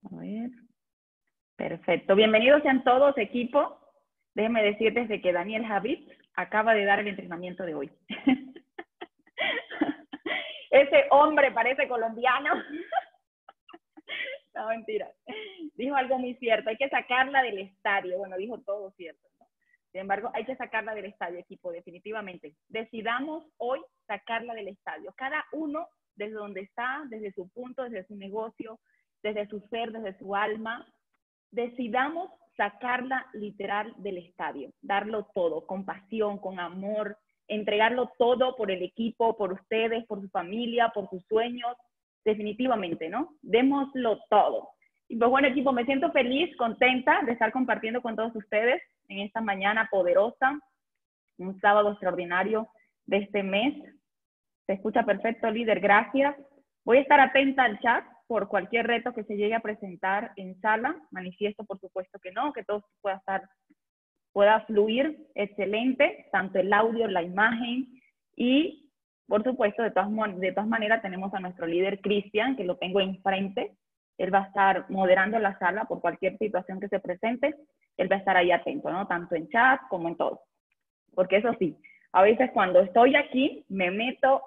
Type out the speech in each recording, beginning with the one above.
A ver. Perfecto. Bienvenidos sean todos, equipo. Déjenme decirles de que Daniel Javid acaba de dar el entrenamiento de hoy. Ese hombre parece colombiano. No, mentira. Dijo algo muy cierto. Hay que sacarla del estadio. Bueno, dijo todo cierto, ¿no? Sin embargo, hay que sacarla del estadio, equipo, definitivamente. Decidamos hoy sacarla del estadio. Cada uno desde donde está, desde su punto, desde su negocio, desde su ser, desde su alma. Decidamos sacarla literal del estadio. Darlo todo, con pasión, con amor, entregarlo todo por el equipo, por ustedes, por su familia, por sus sueños. Definitivamente, ¿no? Démoslo todo. Y pues bueno, equipo, me siento feliz, contenta de estar compartiendo con todos ustedes en esta mañana poderosa, un sábado extraordinario de este mes. Se escucha perfecto, líder, gracias. Voy a estar atenta al chat por cualquier reto que se llegue a presentar en sala. Manifiesto, por supuesto que no, que todo pueda fluir excelente, tanto el audio, la imagen y, por supuesto, de todas maneras tenemos a nuestro líder Cristian, que lo tengo enfrente. Él va a estar moderando la sala por cualquier situación que se presente. Él va a estar ahí atento, ¿no? Tanto en chat como en todo. Porque eso sí, a veces cuando estoy aquí me meto,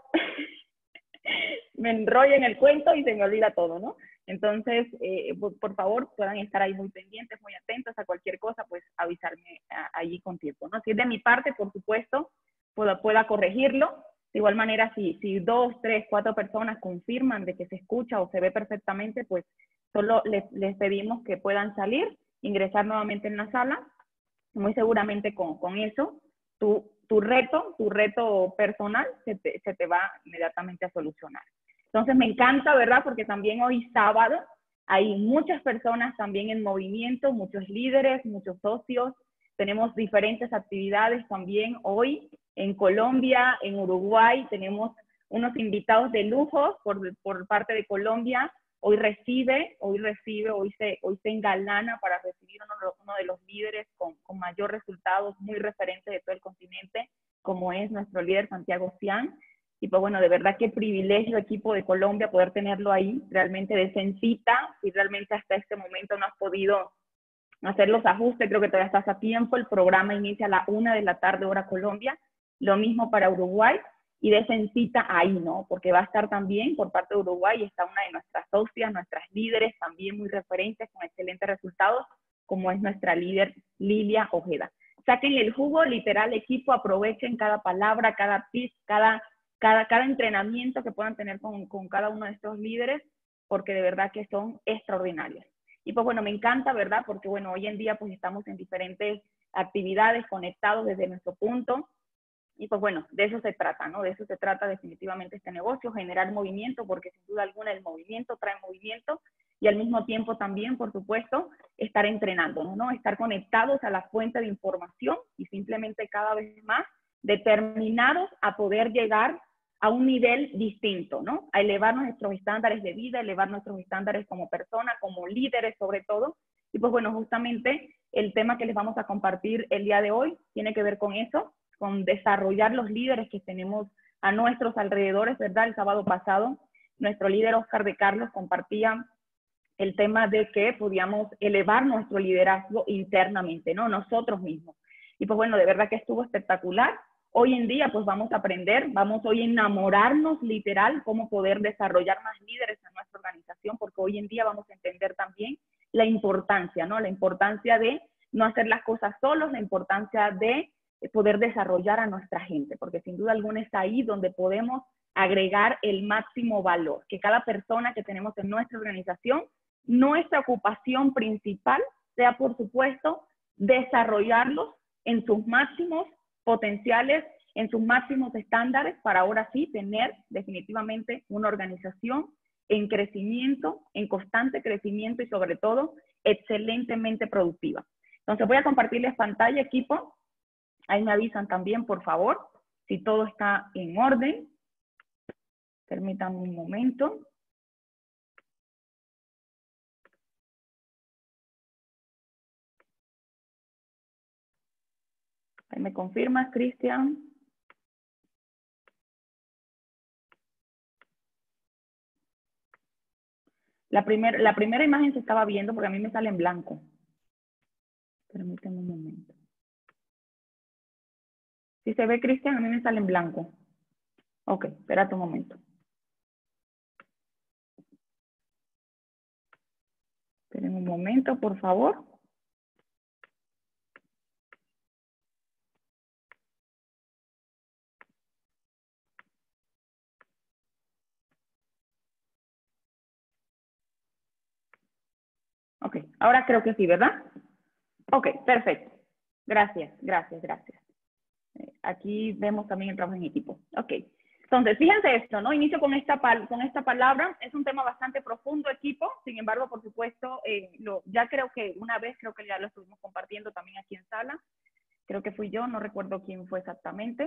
me enrollo en el cuento y se me olvida todo, ¿no? Entonces, por favor, puedan estar ahí muy pendientes, muy atentos a cualquier cosa, pues avisarme allí con tiempo, ¿no? Si es de mi parte, por supuesto, pueda corregirlo. De igual manera, si 2, 3, 4 personas confirman de que se escucha o se ve perfectamente, pues solo les pedimos que puedan salir, ingresar nuevamente en la sala. Muy seguramente con eso, tu reto personal se te va inmediatamente a solucionar. Entonces me encanta, ¿verdad? Porque también hoy sábado hay muchas personas también en movimiento, muchos líderes, muchos socios. Tenemos diferentes actividades también hoy en Colombia, en Uruguay. Tenemos unos invitados de lujo por parte de Colombia. Hoy se engalana para recibir uno de los líderes con mayor resultados, muy referente de todo el continente, como es nuestro líder Santiago Cian. Y pues bueno, de verdad qué privilegio, equipo de Colombia, poder tenerlo ahí, realmente de sencita. Si realmente hasta este momento no has podido hacer los ajustes, creo que todavía estás a tiempo. El programa inicia a la 1 de la tarde, hora Colombia. Lo mismo para Uruguay. Y de sencita ahí, ¿no? Porque va a estar también por parte de Uruguay, está una de nuestras socias, nuestras líderes, también muy referentes, con excelentes resultados, como es nuestra líder Lilia Ojeda. Sáquenle el jugo, literal, equipo, aprovechen cada palabra, cada tip, cada entrenamiento que puedan tener con cada uno de estos líderes, porque de verdad que son extraordinarios. Y pues bueno, me encanta, ¿verdad? Porque bueno, hoy en día pues estamos en diferentes actividades, conectados desde nuestro punto. Y pues bueno, de eso se trata, ¿no? De eso se trata definitivamente este negocio, generar movimiento, porque sin duda alguna el movimiento trae movimiento y al mismo tiempo también, por supuesto, estar entrenándonos, ¿no? Estar conectados a la fuente de información y simplemente cada vez más determinados a poder llegar a un nivel distinto, ¿no? A elevar nuestros estándares de vida, elevar nuestros estándares como personas, como líderes sobre todo. Y pues bueno, justamente el tema que les vamos a compartir el día de hoy tiene que ver con eso, con desarrollar los líderes que tenemos a nuestros alrededores, ¿verdad? El sábado pasado, nuestro líder Oscar de Carlos compartía el tema de que podíamos elevar nuestro liderazgo internamente, ¿no? Nosotros mismos. Y pues bueno, de verdad que estuvo espectacular. Hoy en día, pues vamos a aprender, vamos hoy a enamorarnos literal cómo poder desarrollar más líderes en nuestra organización, porque hoy en día vamos a entender también la importancia, ¿no? La importancia de no hacer las cosas solos, la importancia de poder desarrollar a nuestra gente, porque sin duda alguna es ahí donde podemos agregar el máximo valor, que cada persona que tenemos en nuestra organización, nuestra ocupación principal sea, por supuesto, desarrollarlos en sus máximos potenciales, en sus máximos estándares, para ahora sí tener definitivamente una organización en crecimiento, en constante crecimiento y sobre todo excelentemente productiva. Entonces voy a compartirles pantalla, equipo. Ahí me avisan también, por favor, si todo está en orden. Permítanme un momento. Ahí me confirmas, Cristian. La primera imagen se estaba viendo porque a mí me sale en blanco. Permíteme un momento. Si se ve, Cristian, a mí me sale en blanco. Ok, espérate un momento. Esperen un momento, por favor. Ok, ahora creo que sí, ¿verdad? Ok, perfecto. Gracias, gracias, gracias. Aquí vemos también el trabajo en equipo. Ok, entonces fíjense esto, ¿no? Inicio con esta palabra. Es un tema bastante profundo, equipo. Sin embargo, por supuesto, ya creo que una vez, creo que ya lo estuvimos compartiendo también aquí en sala. Creo que fui yo, no recuerdo quién fue exactamente.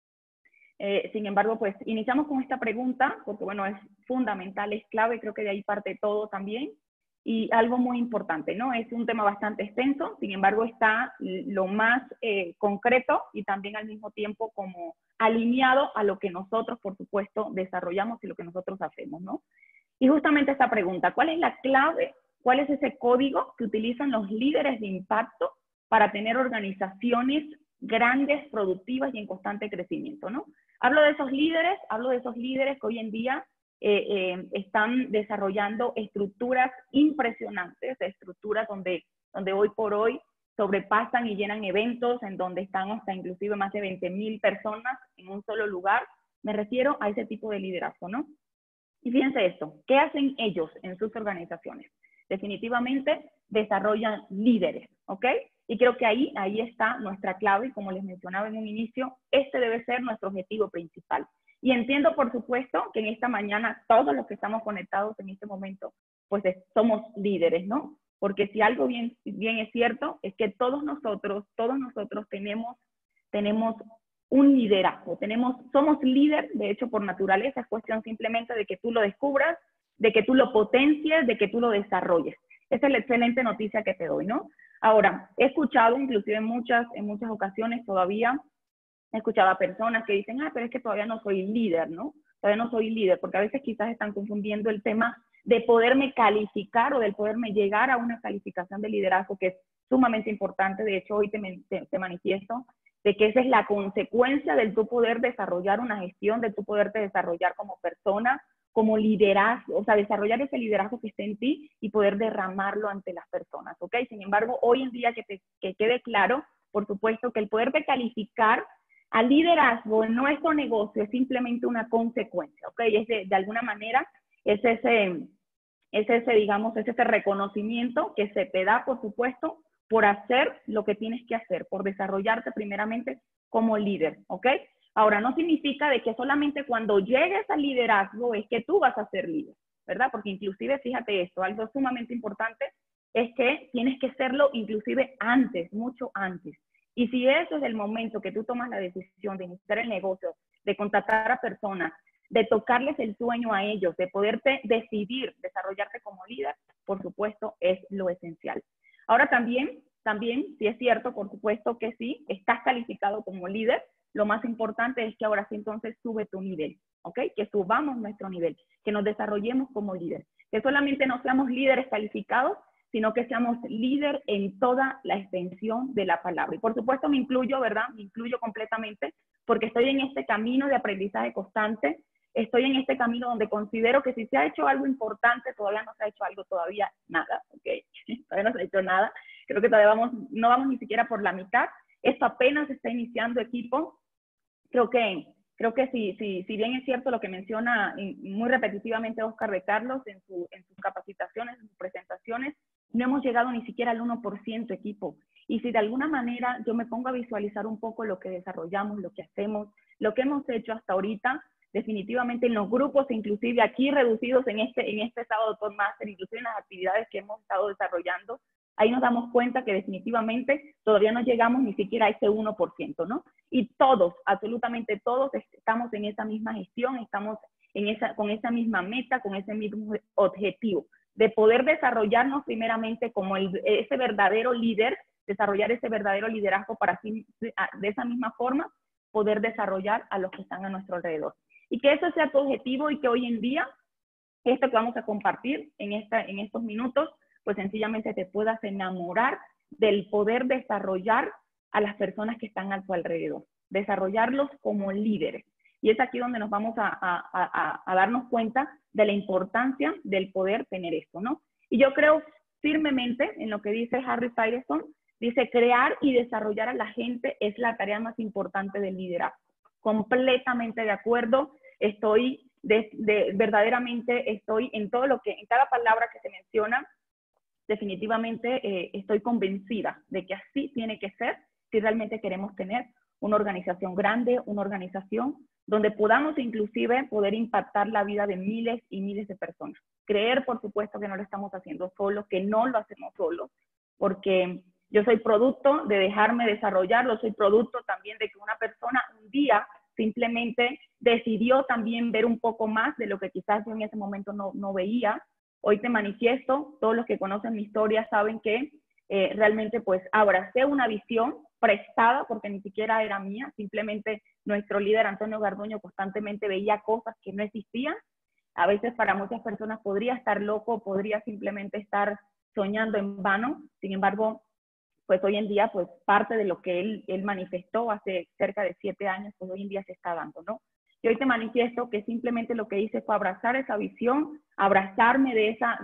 Sin embargo, pues iniciamos con esta pregunta, porque bueno, es fundamental, es clave, creo que de ahí parte todo también. Y algo muy importante, ¿no? Es un tema bastante extenso, sin embargo está lo más concreto y también al mismo tiempo como alineado a lo que nosotros, por supuesto, desarrollamos y lo que nosotros hacemos, ¿no? Y justamente esta pregunta, ¿cuál es la clave? ¿Cuál es ese código que utilizan los líderes de impacto para tener organizaciones grandes, productivas y en constante crecimiento, ¿no? Hablo de esos líderes que hoy en día están desarrollando estructuras impresionantes, estructuras donde hoy por hoy sobrepasan y llenan eventos, en donde están hasta inclusive más de 20,000 personas en un solo lugar. Me refiero a ese tipo de liderazgo, ¿no? Y fíjense esto, ¿qué hacen ellos en sus organizaciones? Definitivamente desarrollan líderes, ¿ok? Y creo que ahí está nuestra clave, y como les mencionaba en un inicio, este debe ser nuestro objetivo principal. Y entiendo, por supuesto, que en esta mañana todos los que estamos conectados en este momento, pues somos líderes, ¿no? Porque si algo bien es cierto, es que todos nosotros tenemos un liderazgo, somos líder, de hecho, por naturaleza, es cuestión simplemente de que tú lo descubras, de que tú lo potencies, de que tú lo desarrolles. Esa es la excelente noticia que te doy, ¿no? Ahora, he escuchado, inclusive en muchas ocasiones todavía, he escuchado a personas que dicen, pero es que todavía no soy líder, ¿no? Todavía no soy líder, porque a veces quizás están confundiendo el tema de poderme calificar o del poderme llegar a una calificación de liderazgo, que es sumamente importante. De hecho, hoy te manifiesto de que esa es la consecuencia del tu poder desarrollar una gestión, de tu poderte desarrollar como persona, como liderazgo, o sea, desarrollar ese liderazgo que esté en ti y poder derramarlo ante las personas, ¿ok? Sin embargo, hoy en día que quede claro, por supuesto, que el poder de calificar al liderazgo en nuestro negocio es simplemente una consecuencia, ¿ok? Es de alguna manera, es ese reconocimiento que se te da, por supuesto, por hacer lo que tienes que hacer, por desarrollarte primeramente como líder, ¿ok? Ahora, no significa de que solamente cuando llegues al liderazgo es que tú vas a ser líder, ¿verdad? Porque inclusive, fíjate esto, algo sumamente importante es que tienes que serlo inclusive antes, mucho antes. Y si eso es el momento que tú tomas la decisión de iniciar el negocio, de contactar a personas, de tocarles el sueño a ellos, de poderte decidir desarrollarte como líder, por supuesto, es lo esencial. Ahora también, si es cierto, por supuesto que sí, estás calificado como líder, lo más importante es que ahora sí entonces sube tu nivel, ¿ok? Que subamos nuestro nivel, que nos desarrollemos como líder, que solamente no seamos líderes calificados, sino que seamos líder en toda la extensión de la palabra. Y por supuesto me incluyo, ¿verdad? Me incluyo completamente porque estoy en este camino de aprendizaje constante, estoy en este camino donde considero que si se ha hecho algo importante, todavía no se ha hecho algo, todavía nada, ¿ok? Todavía no se ha hecho nada. Creo que todavía no vamos ni siquiera por la mitad. Esto apenas está iniciando, equipo. Creo que si bien es cierto lo que menciona muy repetitivamente Oscar de Carlos en sus capacitaciones, en sus presentaciones, no hemos llegado ni siquiera al 1%, equipo. Y si de alguna manera yo me pongo a visualizar un poco lo que desarrollamos, lo que hacemos, lo que hemos hecho hasta ahorita, definitivamente en los grupos, inclusive aquí reducidos en este sábado Toastmaster, inclusive en las actividades que hemos estado desarrollando, ahí nos damos cuenta que definitivamente todavía no llegamos ni siquiera a ese 1%, ¿no? Y todos, absolutamente todos, estamos en esa misma gestión, estamos con esa misma meta, con ese mismo objetivo, de poder desarrollarnos primeramente como ese verdadero líder, desarrollar ese verdadero liderazgo para así, de esa misma forma, poder desarrollar a los que están a nuestro alrededor. Y que eso sea tu objetivo y que hoy en día esto que vamos a compartir en estos minutos, pues sencillamente te puedas enamorar del poder desarrollar a las personas que están a tu alrededor, desarrollarlos como líderes. Y es aquí donde nos vamos a darnos cuenta de la importancia del poder tener esto, ¿no? Y yo creo firmemente en lo que dice Harry Firestone, dice, crear y desarrollar a la gente es la tarea más importante del liderazgo. Completamente de acuerdo, estoy verdaderamente estoy en todo lo que, en cada palabra que se menciona, definitivamente estoy convencida de que así tiene que ser si realmente queremos tener una organización grande, una organización donde podamos inclusive poder impactar la vida de miles y miles de personas. Creer, por supuesto, que no lo estamos haciendo solos, que no lo hacemos solos, porque yo soy producto de dejarme desarrollarlo, soy producto también de que una persona un día simplemente decidió también ver un poco más de lo que quizás yo en ese momento no veía. Hoy te manifiesto, todos los que conocen mi historia saben que realmente pues abracé una visión prestada porque ni siquiera era mía, simplemente nuestro líder Antonio Garduño constantemente veía cosas que no existían. A veces para muchas personas podría estar loco, podría simplemente estar soñando en vano, sin embargo, pues hoy en día, pues parte de lo que él manifestó hace cerca de 7 años, pues hoy en día se está dando, ¿no? Y hoy te manifiesto que simplemente lo que hice fue abrazar esa visión, abrazarme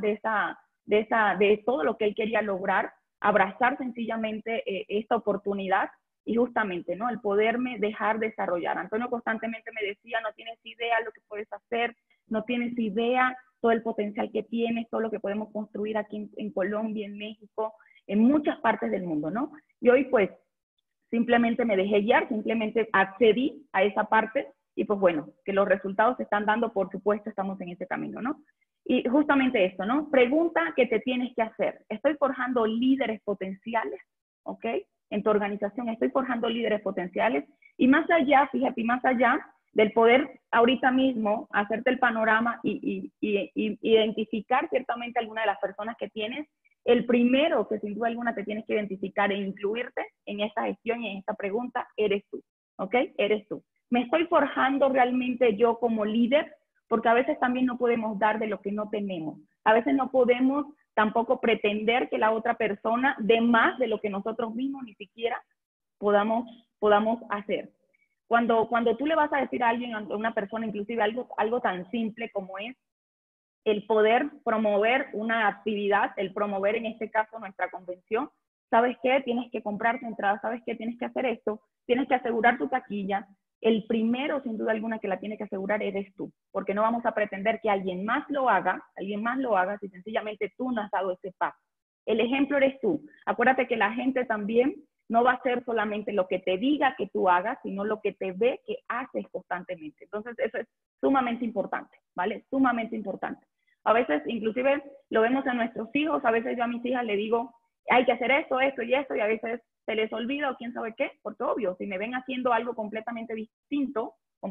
de todo lo que él quería lograr, abrazar sencillamente esta oportunidad y justamente, ¿no? El poderme dejar desarrollar. Antonio constantemente me decía, no tienes idea lo que puedes hacer, no tienes idea todo el potencial que tienes, todo lo que podemos construir aquí en Colombia, en México, en muchas partes del mundo, ¿no? Y hoy pues simplemente me dejé guiar, simplemente accedí a esa parte y pues bueno, que los resultados se están dando, por supuesto, estamos en ese camino, ¿no? Y justamente esto, ¿no? Pregunta que te tienes que hacer. ¿Estoy forjando líderes potenciales? ¿Ok? En tu organización, ¿estoy forjando líderes potenciales? Y más allá, fíjate, más allá del poder ahorita mismo hacerte el panorama y identificar ciertamente alguna de las personas que tienes, el primero que sin duda alguna te tienes que identificar e incluirte en esta gestión y en esta pregunta, eres tú, ¿ok? Eres tú. ¿Me estoy forjando realmente yo como líder? Porque a veces también no podemos dar de lo que no tenemos. A veces no podemos tampoco pretender que la otra persona dé más de lo que nosotros mismos ni siquiera podamos hacer. Cuando tú le vas a decir a alguien, a una persona, inclusive algo tan simple como es el poder promover una actividad, el promover en este caso nuestra convención, ¿sabes qué? Tienes que comprar tu entrada, ¿sabes qué? Tienes que hacer esto, tienes que asegurar tu taquilla. El primero, sin duda alguna, que la tiene que asegurar eres tú, porque no vamos a pretender que alguien más lo haga si sencillamente tú no has dado ese paso. El ejemplo eres tú. Acuérdate que la gente también no va a hacer solamente lo que te diga que tú hagas, sino lo que te ve que haces constantemente. Entonces, eso es sumamente importante, ¿vale? Sumamente importante. A veces, inclusive, lo vemos en nuestros hijos. A veces yo a mis hijas le digo, hay que hacer esto, esto y esto, y a veces se les olvida o quién sabe qué, porque obvio, si me ven haciendo algo completamente distinto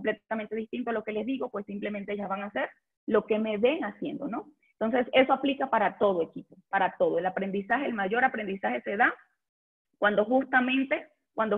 a lo que les digo, pues simplemente ellas van a hacer lo que me ven haciendo, ¿no? Entonces, eso aplica para todo equipo, para todo. El aprendizaje, el mayor aprendizaje se da cuando justamente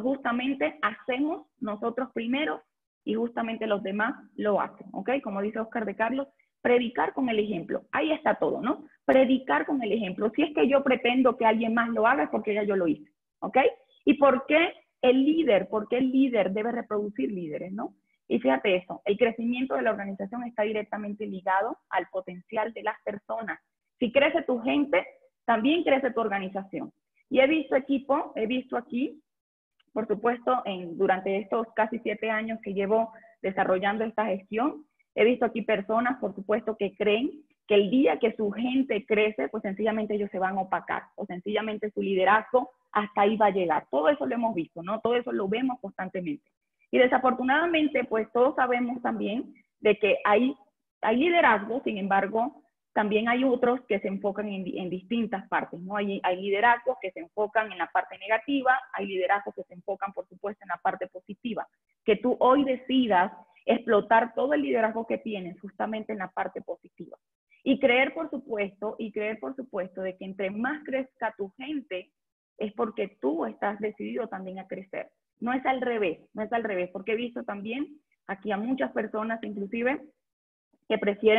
hacemos nosotros primero y justamente los demás lo hacen, ¿ok? Como dice Oscar de Carlos, predicar con el ejemplo. Ahí está todo, ¿no? Predicar con el ejemplo. Si es que yo pretendo que alguien más lo haga, es porque ya yo lo hice, ¿ok? ¿Y por qué el líder? Porque el líder debe reproducir líderes, ¿no? Y fíjate eso, el crecimiento de la organización está directamente ligado al potencial de las personas. Si crece tu gente, también crece tu organización. Y he visto aquí, por supuesto, durante estos casi 7 años que llevo desarrollando esta gestión, he visto aquí personas, por supuesto, que creen que el día que su gente crece, pues sencillamente ellos se van a opacar, o sencillamente su liderazgo hasta ahí va a llegar. Todo eso lo hemos visto, ¿no? Todo eso lo vemos constantemente. Y desafortunadamente, pues todos sabemos también de que hay liderazgo, sin embargo, también hay otros que se enfocan en distintas partes, ¿no? Hay liderazgos que se enfocan en la parte negativa, hay liderazgos que se enfocan, por supuesto, en la parte positiva. Que tú hoy decidas explotar todo el liderazgo que tienes justamente en la parte positiva. Y creer, por supuesto, de que entre más crezca tu gente, es porque tú estás decidido también a crecer. No es al revés, porque he visto también aquí a muchas personas, inclusive, que prefieren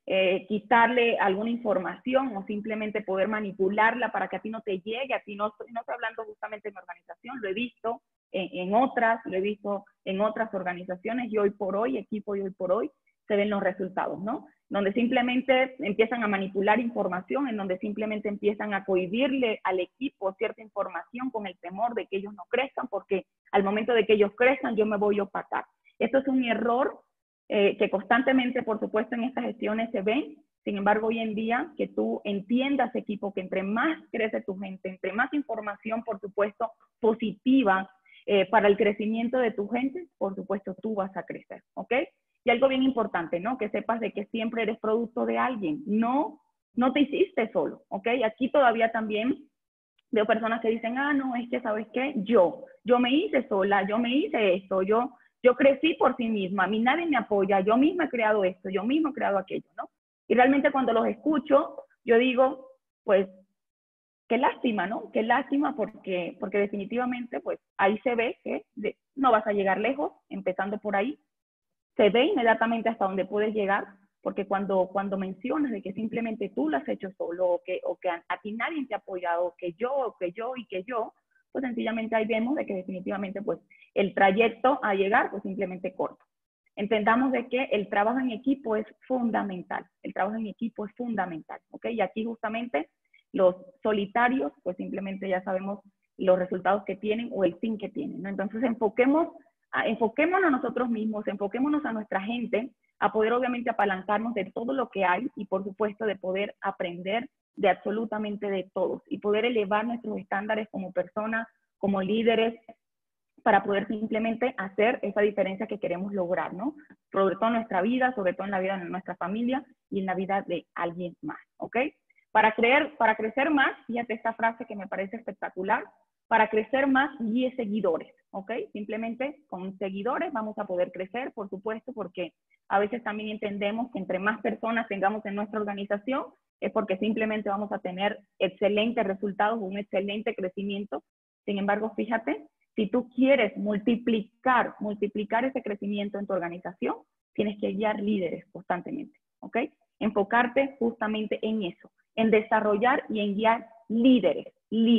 quitarle alguna información o simplemente poder manipularla para que a ti no te llegue. A ti no estoy hablando justamente en mi organización, lo he visto en otras, lo he visto en otras organizaciones y hoy por hoy, equipo y hoy por hoy, se ven los resultados, ¿no? Donde simplemente empiezan a manipular información, en donde simplemente empiezan a cohibirle al equipo cierta información con el temor de que ellos no crezcan, porque al momento de que ellos crezcan yo me voy a opacar. Esto es un error que constantemente, por supuesto, en estas gestiones se ven. Sin embargo, hoy en día, que tú entiendas, equipo, que entre más crece tu gente, entre más información, por supuesto, positiva para el crecimiento de tu gente, por supuesto, tú vas a crecer, ¿ok? Y algo bien importante, ¿no? Que sepas de que siempre eres producto de alguien. No te hiciste solo, ¿ok? Aquí todavía también veo personas que dicen, ah, no, es que, ¿sabes qué? Yo me hice sola, yo me hice esto, yo crecí por sí misma, a mí nadie me apoya, yo misma he creado esto, yo misma he creado aquello, ¿no? Y realmente cuando los escucho, yo digo, pues, qué lástima, ¿no? Qué lástima porque definitivamente, pues, ahí se ve que no vas a llegar lejos, empezando por ahí. Se ve inmediatamente hasta dónde puedes llegar, porque cuando mencionas de que simplemente tú lo has hecho solo, o que a ti nadie te ha apoyado, que yo, pues sencillamente ahí vemos de que definitivamente pues el trayecto a llegar pues simplemente corto. Entendamos de que el trabajo en equipo es fundamental, ¿ok? Y aquí justamente los solitarios pues simplemente ya sabemos los resultados que tienen o el fin que tienen, ¿no? Entonces enfoquémonos a nosotros mismos, enfoquémonos a nuestra gente, a poder obviamente apalancarnos de todo lo que hay y por supuesto de poder aprender de absolutamente de todos y poder elevar nuestros estándares como personas, como líderes, para poder simplemente hacer esa diferencia que queremos lograr, ¿no? Sobre todo en nuestra vida, sobre todo en la vida de nuestra familia y en la vida de alguien más, ¿ok? Para crecer más, fíjate esta frase que me parece espectacular, para crecer más, guíe seguidores, ¿ok? Simplemente con seguidores vamos a poder crecer, por supuesto, porque a veces también entendemos que entre más personas tengamos en nuestra organización, es porque simplemente vamos a tener excelentes resultados, un excelente crecimiento. Sin embargo, fíjate, si tú quieres multiplicar ese crecimiento en tu organización, tienes que guiar líderes constantemente, ¿ok? Enfocarte justamente en eso, en desarrollar y en guiar líderes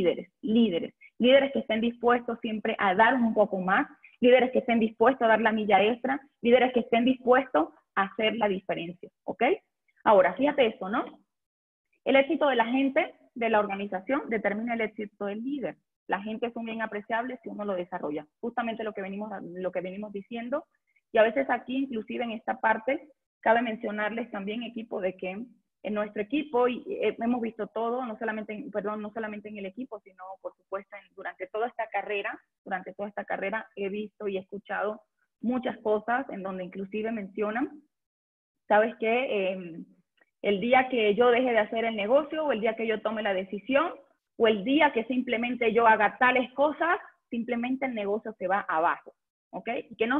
que estén dispuestos siempre a dar un poco más, líderes que estén dispuestos a dar la milla extra, líderes que estén dispuestos a hacer la diferencia, ¿ok? Ahora, fíjate esto, ¿no? El éxito de la gente, de la organización, determina el éxito del líder. La gente es un bien apreciable si uno lo desarrolla. Justamente lo que venimos diciendo. Y a veces aquí, inclusive en esta parte, cabe mencionarles también, equipo, de que en nuestro equipo, y hemos visto todo, no solamente en el equipo, sino por supuesto durante toda esta carrera he visto y he escuchado muchas cosas en donde inclusive mencionan, ¿sabes qué? El día que yo deje de hacer el negocio, o el día que yo tome la decisión, o el día que simplemente yo haga tales cosas, simplemente el negocio se va abajo, ¿ok?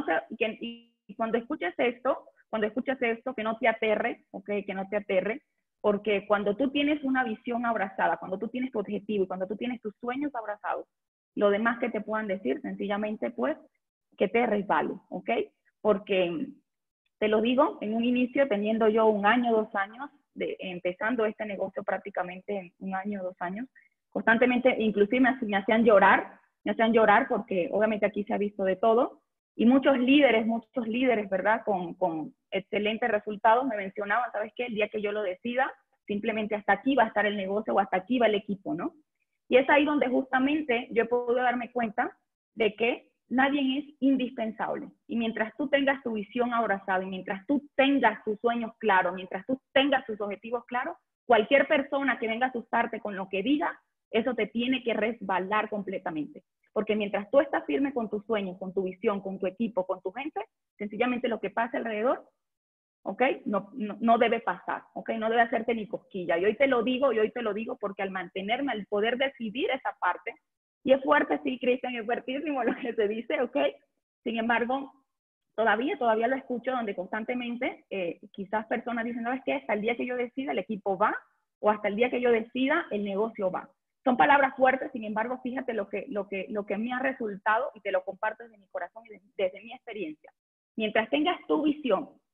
Y cuando escuches esto, que no te aterre, ¿ok? Que no te aterre, porque cuando tú tienes una visión abrazada, cuando tú tienes tu objetivo y cuando tú tienes tus sueños abrazados, lo demás que te puedan decir, sencillamente, pues, que te resbale, ¿ok? Porque te lo digo, en un inicio, teniendo yo 1 año, 2 años, empezando este negocio prácticamente en 1 año, 2 años, constantemente, inclusive me hacían llorar porque obviamente aquí se ha visto de todo, y muchos líderes, ¿verdad? Con excelentes resultados me mencionaban, ¿sabes qué? El día que yo lo decida, simplemente hasta aquí va a estar el negocio o hasta aquí va el equipo, ¿no? Y es ahí donde justamente yo he podido darme cuenta de que nadie es indispensable. Y mientras tú tengas tu visión abrazada, y mientras tú tengas tus sueños claros, mientras tú tengas tus objetivos claros, cualquier persona que venga a asustarte con lo que diga, eso te tiene que resbalar completamente. Porque mientras tú estás firme con tus sueños, con tu visión, con tu equipo, con tu gente, sencillamente lo que pasa alrededor, ¿ok? No debe pasar, ¿ok? No debe hacerte ni cosquilla. Y hoy te lo digo porque al mantenerme, al poder decidir esa parte, y es fuerte, sí, Cristian, es fuertísimo lo que se dice, ¿ok? Sin embargo, todavía lo escucho donde constantemente quizás personas dicen, no, es que hasta el día que yo decida el equipo va, o hasta el día que yo decida el negocio va. Son palabras fuertes, sin embargo, fíjate lo que me ha resultado, y te lo comparto desde mi corazón y desde mi experiencia. Mientras tengas tu visión,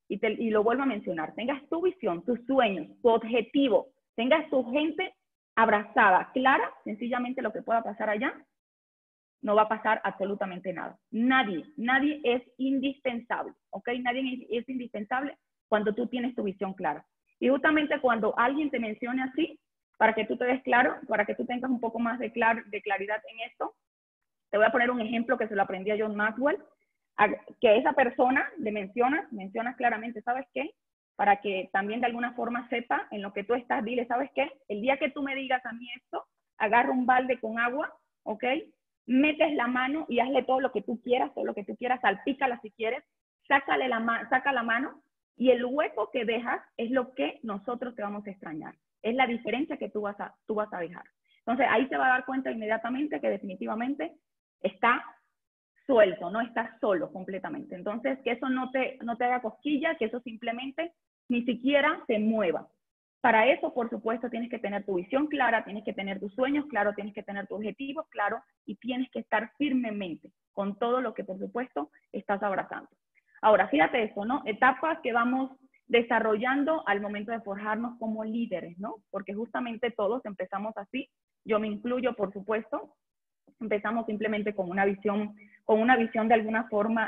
y lo vuelvo a mencionar, tengas tu visión, tus sueños, tu objetivo, tengas tu gente abrazada, clara, sencillamente lo que pueda pasar allá, no va a pasar absolutamente nada. Nadie es indispensable, ¿ok? Nadie es indispensable cuando tú tienes tu visión clara. Y justamente cuando alguien te mencione así, para que tú te des claro, para que tú tengas un poco más de claridad en esto, te voy a poner un ejemplo que se lo aprendí a John Maxwell, que esa persona le mencionas claramente, ¿sabes qué? Para que también de alguna forma sepa en lo que tú estás, dile, ¿sabes qué? El día que tú me digas a mí esto, agarra un balde con agua, ¿ok? Metes la mano y hazle todo lo que tú quieras, salpícala si quieres, saca la mano y el hueco que dejas es lo que nosotros te vamos a extrañar. Es la diferencia que tú vas a dejar. Entonces ahí te va a dar cuenta inmediatamente que definitivamente está suelto, no estás solo completamente. Entonces, que eso no te haga cosquillas, que eso simplemente ni siquiera se mueva. Para eso, por supuesto, tienes que tener tu visión clara, tienes que tener tus sueños claros, tienes que tener tus objetivos claros y tienes que estar firmemente con todo lo que, por supuesto, estás abrazando. Ahora, fíjate eso, ¿no? Etapas que vamos desarrollando al momento de forjarnos como líderes, ¿no? Porque justamente todos empezamos así, yo me incluyo, por supuesto, empezamos simplemente con una visión de alguna forma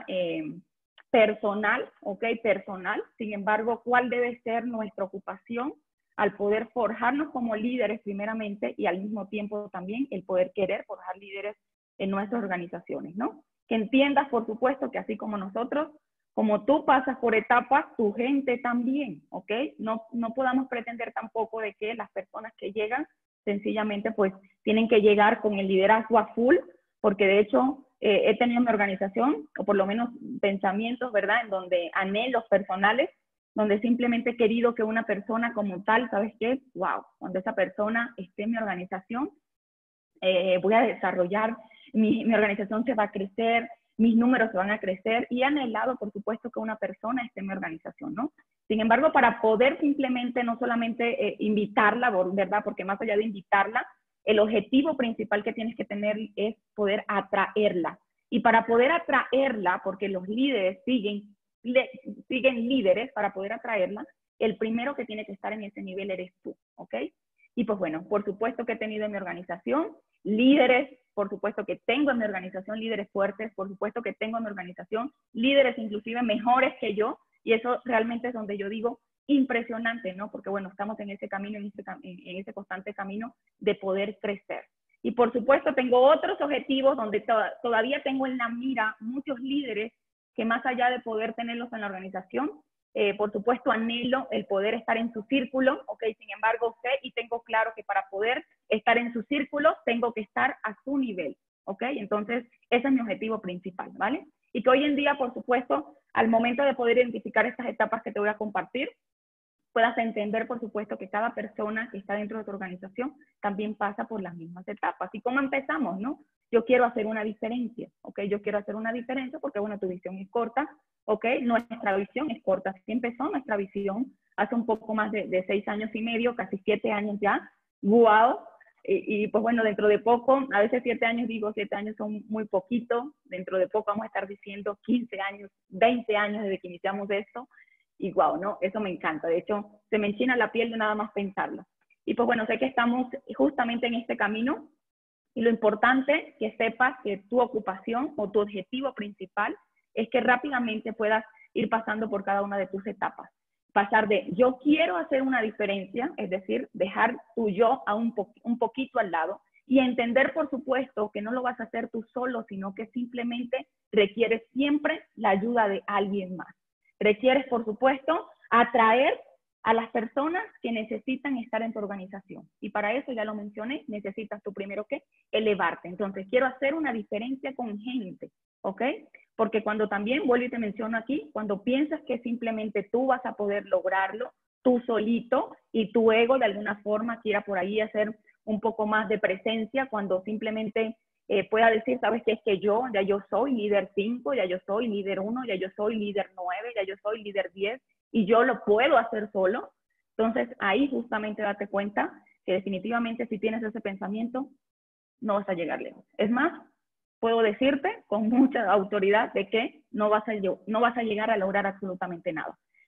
personal, ¿ok? Personal. Sin embargo, ¿cuál debe ser nuestra ocupación al poder forjarnos como líderes primeramente y al mismo tiempo también el poder querer forjar líderes en nuestras organizaciones, ¿no? Que entiendas, por supuesto, que así como nosotros, como tú pasas por etapas, tu gente también, ¿ok? No podamos pretender tampoco de que las personas que llegan sencillamente pues tienen que llegar con el liderazgo a full, porque de hecho he tenido mi organización, o por lo menos pensamientos, ¿verdad? En donde anhelos personales, donde simplemente he querido que una persona como tal, ¿sabes qué? Wow, cuando esa persona esté en mi organización, voy a desarrollar, mi organización se va a crecer, mis números se van a crecer y he anhelado, por supuesto, que una persona esté en mi organización, ¿no? Sin embargo, para poder simplemente, no solamente invitarla, ¿verdad? Porque más allá de invitarla, el objetivo principal que tienes que tener es poder atraerla. Y para poder atraerla, porque los líderes siguen líderes, para poder atraerla, el primero que tiene que estar en ese nivel eres tú, ¿ok? Y pues bueno, por supuesto que he tenido en mi organización líderes, por supuesto que tengo en mi organización líderes fuertes, por supuesto que tengo en mi organización líderes inclusive mejores que yo, y eso realmente es donde yo digo impresionante, ¿no? Porque bueno, estamos en ese camino, en ese constante camino de poder crecer. Y por supuesto tengo otros objetivos donde todavía tengo en la mira muchos líderes que más allá de poder tenerlos en la organización, por supuesto anhelo el poder estar en su círculo, ¿ok? Sin embargo, sé y tengo claro que para poder estar en su círculo tengo que estar a su nivel, ¿ok? Entonces, ese es mi objetivo principal, ¿vale? Y que hoy en día, por supuesto, al momento de poder identificar estas etapas que te voy a compartir, puedas entender, por supuesto, que cada persona que está dentro de tu organización también pasa por las mismas etapas. ¿Y cómo empezamos, no? Yo quiero hacer una diferencia, ¿ok? Yo quiero hacer una diferencia porque, bueno, tu visión es corta, ¿ok? Nuestra visión es corta. Así empezó nuestra visión hace un poco más de 6 años y medio, casi 7 años ya. ¡Wow! Y pues bueno, dentro de poco, a veces 7 años, digo 7 años son muy poquito, dentro de poco vamos a estar diciendo 15 años, 20 años desde que iniciamos esto, y wow, ¿no? Eso me encanta, de hecho, se me enchina la piel de nada más pensarlo. Y pues bueno, sé que estamos justamente en este camino, y lo importante que sepas que tu ocupación o tu objetivo principal es que rápidamente puedas ir pasando por cada una de tus etapas. Pasar de yo quiero hacer una diferencia, es decir, dejar tu yo a un poquito al lado y entender, por supuesto, que no lo vas a hacer tú solo, sino que simplemente requieres siempre la ayuda de alguien más. Requieres, por supuesto, atraer a las personas que necesitan estar en tu organización. Y para eso, ya lo mencioné, necesitas tú primero que elevarte. Entonces, quiero hacer una diferencia con gente, ¿ok? Porque cuando también, vuelvo y te menciono aquí, cuando piensas que simplemente tú vas a poder lograrlo, tú solito, y tu ego de alguna forma quiera por ahí hacer un poco más de presencia, cuando simplemente pueda decir, sabes qué, es que ya yo soy líder 5, ya yo soy líder 1, ya yo soy líder 9, ya yo soy líder 10, y yo lo puedo hacer solo. Entonces ahí justamente date cuenta que definitivamente si tienes ese pensamiento, no vas a llegar lejos. Es más, puedo decirte con mucha autoridad de que no vas a llegar a lograr absolutamente nada.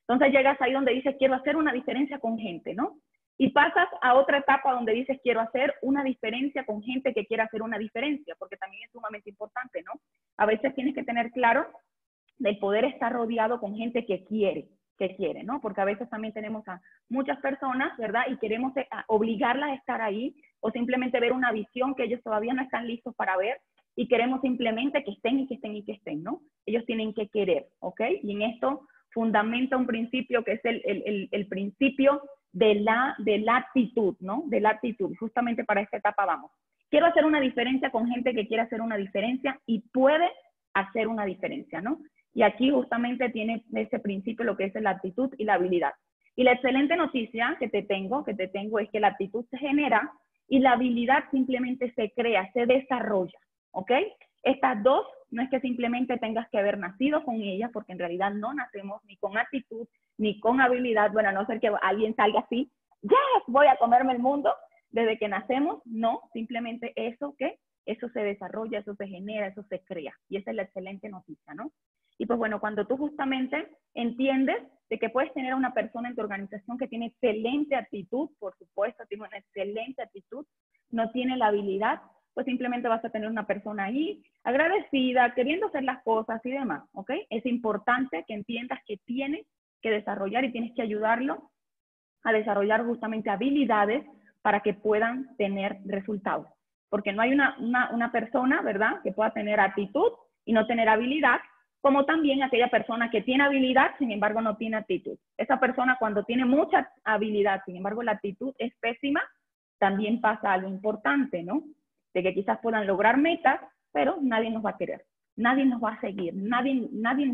Entonces llegas ahí donde dices, quiero hacer una diferencia con gente, ¿no? Y pasas a otra etapa donde dices, quiero hacer una diferencia con gente que quiera hacer una diferencia, porque también es sumamente importante, ¿no? A veces tienes que tener claro del poder estar rodeado con gente que quiere, ¿no? Porque a veces también tenemos a muchas personas, ¿verdad? Y queremos obligarlas a estar ahí o simplemente ver una visión que ellos todavía no están listos para ver y queremos simplemente que estén y que estén y que estén, ¿no? Ellos tienen que querer, ¿ok? Y en esto fundamenta un principio que es el principio de la actitud, ¿no? De la actitud. Justamente para esta etapa vamos. Quiero hacer una diferencia con gente que quiere hacer una diferencia y puede hacer una diferencia, ¿no? Y aquí justamente tiene ese principio lo que es la actitud y la habilidad. Y la excelente noticia que te tengo es que la actitud se genera y la habilidad simplemente se crea, se desarrolla, ¿ok? Estas dos no es que simplemente tengas que haber nacido con ellas, porque en realidad no nacemos ni con actitud ni con habilidad. Bueno, a no ser que alguien salga así, yes, voy a comerme el mundo desde que nacemos. No, simplemente eso se desarrolla, eso se genera, eso se crea. Y esa es la excelente noticia, ¿no? Y pues bueno, cuando tú justamente entiendes de que puedes tener a una persona en tu organización que tiene excelente actitud, por supuesto, tiene una excelente actitud, no tiene la habilidad, pues simplemente vas a tener una persona ahí agradecida, queriendo hacer las cosas y demás, ¿ok? Es importante que entiendas que tienes que desarrollar y tienes que ayudarlo a desarrollar justamente habilidades para que puedan tener resultados. Porque no hay una persona, ¿verdad?, que pueda tener actitud y no tener habilidad, como también aquella persona que tiene habilidad, sin embargo, no tiene actitud. Esa persona cuando tiene mucha habilidad, sin embargo, la actitud es pésima, también pasa algo importante, ¿no? De que quizás puedan lograr metas, pero nadie nos va a querer, nadie nos va a seguir, a nadie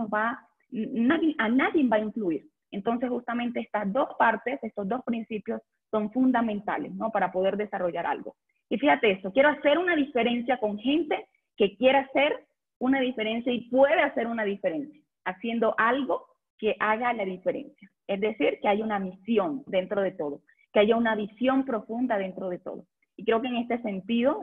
va a influir. Entonces, justamente estas dos partes, estos dos principios son fundamentales, ¿no? Para poder desarrollar algo. Y fíjate esto, quiero hacer una diferencia con gente que quiera hacer una diferencia y puede hacer una diferencia, haciendo algo que haga la diferencia. Es decir, que haya una misión dentro de todo, que haya una visión profunda dentro de todo. Y creo que en este sentido,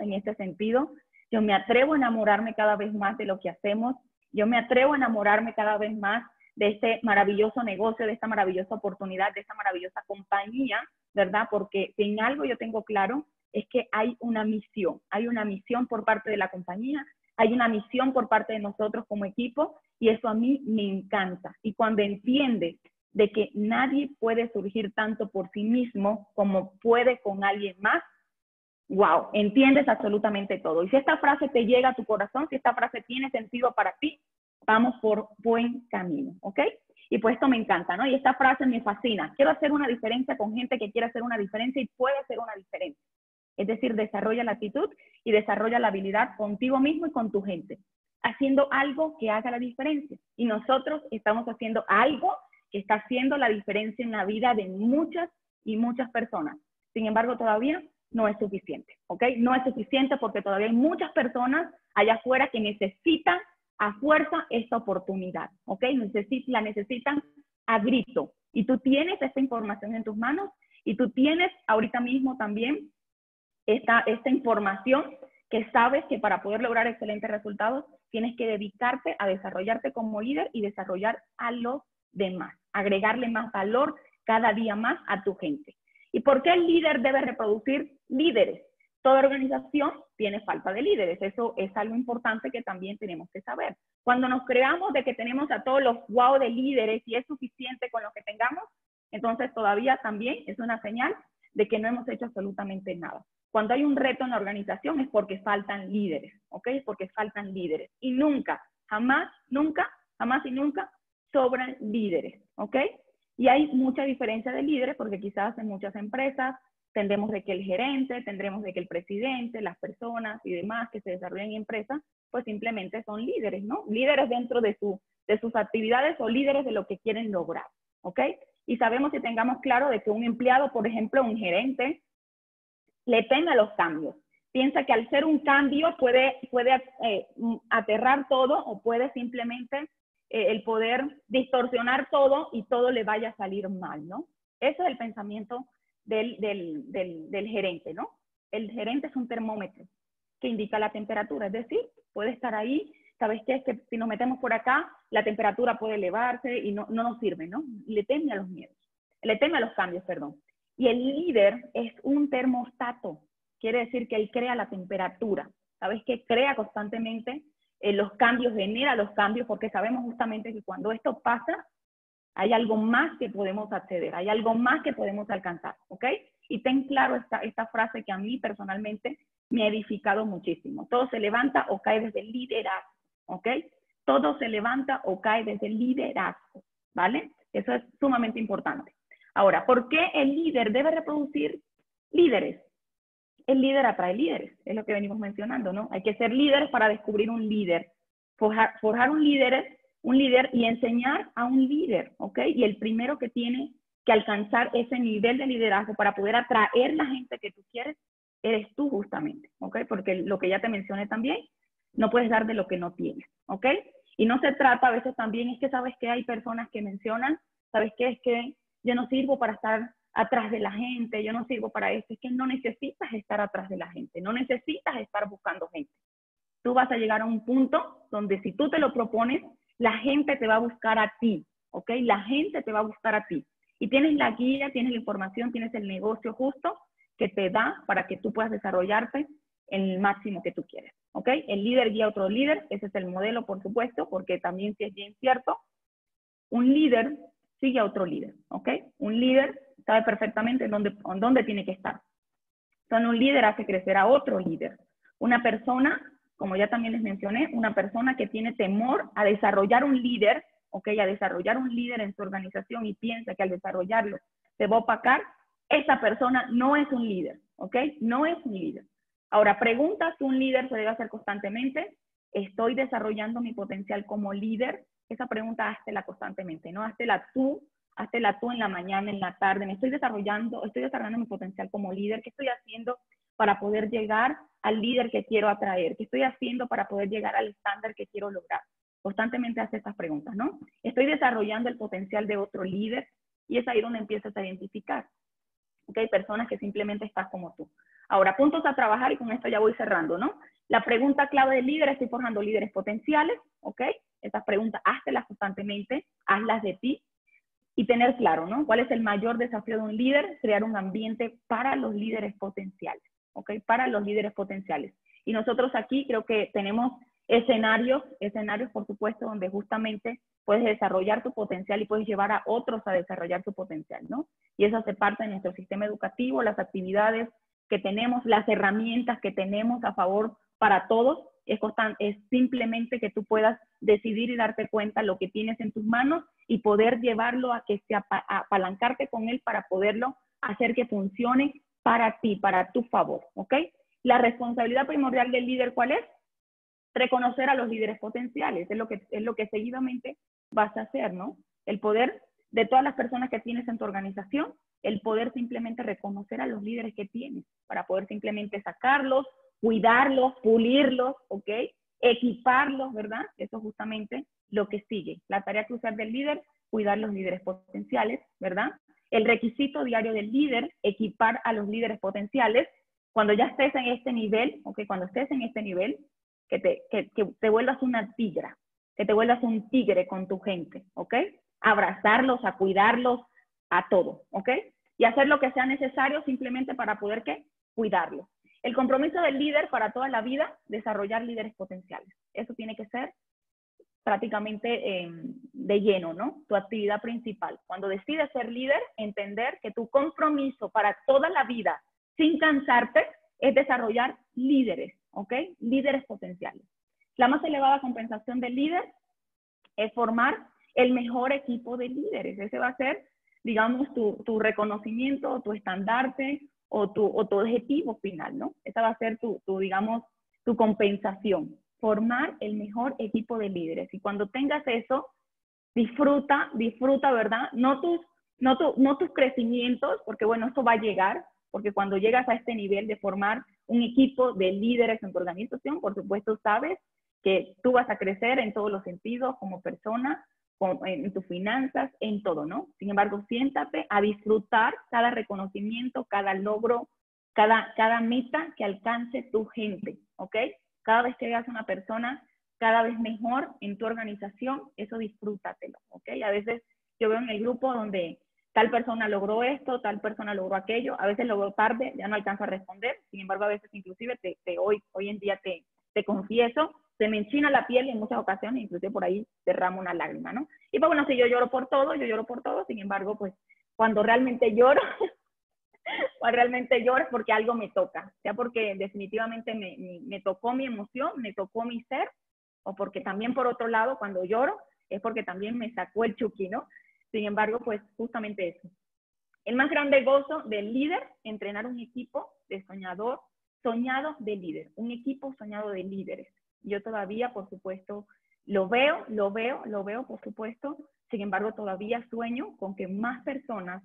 yo me atrevo a enamorarme cada vez más de lo que hacemos, yo me atrevo a enamorarme cada vez más de este maravilloso negocio, de esta maravillosa oportunidad, de esta maravillosa compañía, ¿verdad? Porque en algo yo tengo claro, es que hay una misión por parte de la compañía, hay una misión por parte de nosotros como equipo y eso a mí me encanta. Y cuando entiendes de que nadie puede surgir tanto por sí mismo como puede con alguien más, wow, entiendes absolutamente todo. Y si esta frase te llega a tu corazón, si esta frase tiene sentido para ti, vamos por buen camino, ¿ok? Y pues esto me encanta, ¿no? Y esta frase me fascina. Quiero hacer una diferencia con gente que quiere hacer una diferencia y puede hacer una diferencia. Es decir, desarrolla la actitud y desarrolla la habilidad contigo mismo y con tu gente, haciendo algo que haga la diferencia. Y nosotros estamos haciendo algo que está haciendo la diferencia en la vida de muchas y muchas personas. Sin embargo, todavía no es suficiente, ¿ok? No es suficiente porque todavía hay muchas personas allá afuera que necesitan a fuerza esta oportunidad, ¿ok? La necesitan a grito. Y tú tienes esta información en tus manos y tú tienes ahorita mismo también esta información que sabes que para poder lograr excelentes resultados tienes que dedicarte a desarrollarte como líder y desarrollar a los demás, agregarle más valor cada día más a tu gente. ¿Y por qué el líder debe reproducir líderes? Toda organización tiene falta de líderes, eso es algo importante que también tenemos que saber. Cuando nos creamos de que tenemos a todos los wow de líderes y es suficiente con lo que tengamos, entonces todavía también es una señal de que no hemos hecho absolutamente nada. Cuando hay un reto en la organización es porque faltan líderes, ¿ok? Porque faltan líderes. Y nunca, jamás y nunca sobran líderes, ¿ok? Y hay mucha diferencia de líderes porque quizás en muchas empresas tendremos de que el gerente, tendremos de que el presidente, las personas y demás que se desarrollan en empresas, pues simplemente son líderes, ¿no? Líderes dentro de sus actividades o líderes de lo que quieren lograr, ¿ok? Y sabemos y tengamos claro de que un empleado, por ejemplo, un gerente, le teme a los cambios. Piensa que al ser un cambio puede aterrar todo o puede simplemente el poder distorsionar todo y todo le vaya a salir mal, ¿no? Ese es el pensamiento del gerente, ¿no? El gerente es un termómetro que indica la temperatura, es decir, puede estar ahí ¿sabes qué? Es que si nos metemos por acá, la temperatura puede elevarse y no nos sirve, ¿no? Le teme a los miedos, le teme a los cambios, perdón. Y el líder es un termostato, quiere decir que él crea la temperatura, ¿sabes qué? Crea constantemente los cambios, genera los cambios, porque sabemos justamente que cuando esto pasa, hay algo más que podemos acceder, hay algo más que podemos alcanzar, ¿ok? Y ten claro esta frase que a mí personalmente me ha edificado muchísimo. Todo se levanta o cae desde el liderazgo, ¿ok? Todo se levanta o cae desde el liderazgo, ¿vale? Eso es sumamente importante. Ahora, ¿por qué el líder debe reproducir líderes? El líder atrae líderes, es lo que venimos mencionando, ¿no? Hay que ser líderes para descubrir un líder, forjar un líder y enseñar a un líder, ¿ok? Y el primero que tiene que alcanzar ese nivel de liderazgo para poder atraer la gente que tú quieres, eres tú justamente, ¿ok? Porque lo que ya te mencioné también, no puedes dar de lo que no tienes, ¿ok? Y no se trata, a veces también, es que sabes que hay personas que mencionan, ¿sabes qué? Es que yo no sirvo para estar atrás de la gente, yo no sirvo para esto. Es que no necesitas estar atrás de la gente, no necesitas estar buscando gente. Tú vas a llegar a un punto donde si tú te lo propones, la gente te va a buscar a ti, ¿ok? La gente te va a buscar a ti. Y tienes la guía, tienes la información, tienes el negocio justo que te da para que tú puedas desarrollarte en el máximo que tú quieres, ¿ok? El líder guía a otro líder, ese es el modelo, por supuesto, porque también si es bien cierto, un líder sigue a otro líder, ¿ok? Un líder sabe perfectamente en dónde tiene que estar. Entonces, un líder hace crecer a otro líder. Una persona, como ya también les mencioné, una persona que tiene temor a desarrollar un líder, ¿ok? A desarrollar un líder en su organización y piensa que al desarrollarlo se va a opacar, esa persona no es un líder, ¿ok? No es un líder. Ahora, preguntas que un líder se debe hacer constantemente. ¿Estoy desarrollando mi potencial como líder? Esa pregunta háztela constantemente, ¿no? Háztela tú en la mañana, en la tarde. Estoy desarrollando mi potencial como líder. ¿Qué estoy haciendo para poder llegar al líder que quiero atraer? ¿Qué estoy haciendo para poder llegar al estándar que quiero lograr? Constantemente hace estas preguntas, ¿no? Estoy desarrollando el potencial de otro líder y es ahí donde empiezas a identificar. ¿Ok? Personas que simplemente están como tú. Ahora, puntos a trabajar y con esto ya voy cerrando, ¿no? La pregunta clave del líder, estoy forjando líderes potenciales, ¿ok? Estas preguntas, háztelas constantemente, hazlas de ti y tener claro, ¿no? ¿Cuál es el mayor desafío de un líder? Crear un ambiente para los líderes potenciales, ¿ok? Para los líderes potenciales. Y nosotros aquí creo que tenemos escenarios, por supuesto, donde justamente puedes desarrollar tu potencial y puedes llevar a otros a desarrollar su potencial, ¿no? Y eso hace parte de nuestro sistema educativo, las actividades que tenemos, las herramientas que tenemos a favor para todos. Es simplemente que tú puedas decidir y darte cuenta lo que tienes en tus manos y poder llevarlo a que apalancarte con él para poderlo hacer que funcione para ti, para tu favor, ¿ok? La responsabilidad primordial del líder, ¿cuál es? Reconocer a los líderes potenciales, es lo que seguidamente vas a hacer, ¿no? El poder de todas las personas que tienes en tu organización, el poder simplemente reconocer a los líderes que tienes, para poder simplemente sacarlos, cuidarlos, pulirlos, ¿ok? Equiparlos, ¿verdad? Eso es justamente lo que sigue. La tarea crucial del líder, cuidar los líderes potenciales, ¿verdad? El requisito diario del líder, equipar a los líderes potenciales. Cuando ya estés en este nivel, ¿ok? Cuando estés en este nivel, que te vuelvas una tigra, que te vuelvas un tigre con tu gente, ¿ok? Abrazarlos, a cuidarlos, a todo, ¿ok? Y hacer lo que sea necesario simplemente para poder, ¿qué? Cuidarlos. El compromiso del líder para toda la vida, desarrollar líderes potenciales. Eso tiene que ser prácticamente de lleno, ¿no? Tu actividad principal. Cuando decides ser líder, entender que tu compromiso para toda la vida, sin cansarte, es desarrollar líderes, ¿ok? Líderes potenciales. La más elevada compensación del líder es formar el mejor equipo de líderes. Ese va a ser, digamos, tu reconocimiento, tu estandarte o tu objetivo final, ¿no? Esa va a ser digamos, tu compensación. Formar el mejor equipo de líderes. Y cuando tengas eso, disfruta, ¿verdad? No tus crecimientos, porque bueno, eso va a llegar, porque cuando llegas a este nivel de formar un equipo de líderes en tu organización, por supuesto sabes que tú vas a crecer en todos los sentidos, como persona, en tus finanzas, en todo, ¿no? Sin embargo, siéntate a disfrutar cada reconocimiento, cada logro, cada meta que alcance tu gente, ¿ok? Cada vez que veas a una persona cada vez mejor en tu organización, eso disfrútatelo, ¿ok? A veces yo veo en el grupo donde tal persona logró esto, tal persona logró aquello, a veces logró tarde, ya no alcanzo a responder, sin embargo a veces inclusive hoy en día te confieso, se me enchina la piel y en muchas ocasiones, inclusive por ahí derramo una lágrima, ¿no? Y pues bueno, si yo lloro por todo, sin embargo, pues cuando realmente lloro, cuando realmente lloro es porque algo me toca, sea porque definitivamente me tocó mi emoción, me tocó mi ser, o porque también por otro lado, cuando lloro, es porque también me sacó el Chucky, ¿no? Sin embargo, pues justamente eso. El más grande gozo del líder, entrenar un equipo de soñado de líder, un equipo soñado de líderes. Yo todavía, por supuesto, lo veo, por supuesto, sin embargo, todavía sueño con que más personas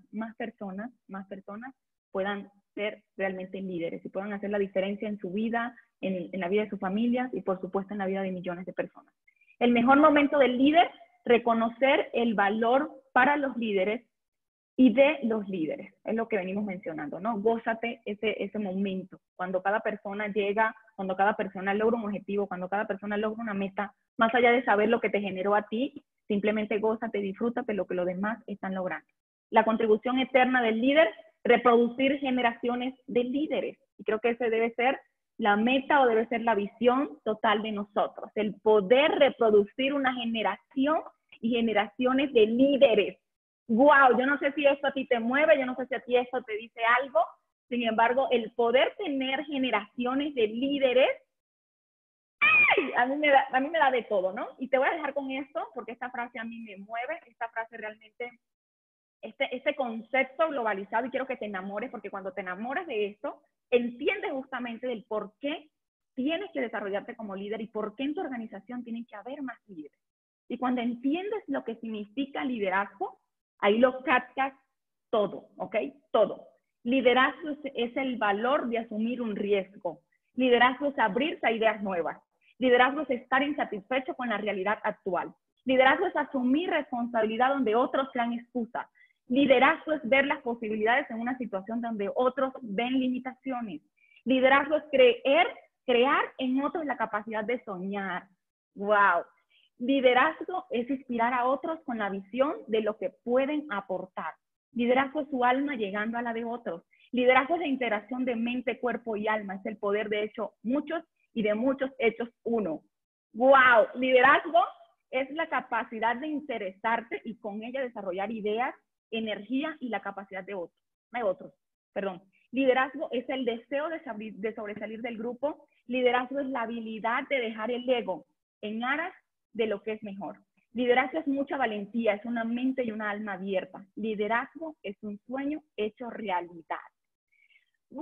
puedan ser realmente líderes y puedan hacer la diferencia en su vida, en la vida de sus familias y, por supuesto, en la vida de millones de personas. El mejor momento del líder, reconocer el valor para los líderes y de los líderes, es lo que venimos mencionando, ¿no? Gózate ese momento, cuando cada persona llega, cuando cada persona logra un objetivo, cuando cada persona logra una meta, más allá de saber lo que te generó a ti, simplemente gózate, disfrútate lo que los demás están logrando. La contribución eterna del líder, reproducir generaciones de líderes, y creo que ese debe ser la meta o debe ser la visión total de nosotros, el poder reproducir una generación y generaciones de líderes. Wow, yo no sé si esto a ti te mueve, yo no sé si a ti esto te dice algo, sin embargo, el poder tener generaciones de líderes, ¡ay! A mí me da de todo, ¿no? Y te voy a dejar con esto, porque esta frase a mí me mueve, esta frase realmente, este concepto globalizado, y quiero que te enamores, porque cuando te enamoras de esto, entiendes justamente del por qué tienes que desarrollarte como líder y por qué en tu organización tienen que haber más líderes. Y cuando entiendes lo que significa liderazgo, ahí lo captas todo, ¿ok? Todo. Liderazgo es el valor de asumir un riesgo. Liderazgo es abrirse a ideas nuevas. Liderazgo es estar insatisfecho con la realidad actual. Liderazgo es asumir responsabilidad donde otros se dan excusas. Liderazgo es ver las posibilidades en una situación donde otros ven limitaciones. Liderazgo es crear en otros la capacidad de soñar. ¡Wow! Liderazgo es inspirar a otros con la visión de lo que pueden aportar. Liderazgo es su alma llegando a la de otros. Liderazgo es la integración de mente, cuerpo y alma. Es el poder de hecho muchos y de muchos hechos uno. ¡Wow! Liderazgo es la capacidad de interesarte y con ella desarrollar ideas, energía y la capacidad de otros. Liderazgo es el deseo de sobresalir del grupo. Liderazgo es la habilidad de dejar el ego en aras de lo que es mejor. Liderazgo es mucha valentía, es una mente y una alma abierta. Liderazgo es un sueño hecho realidad. ¡Wow!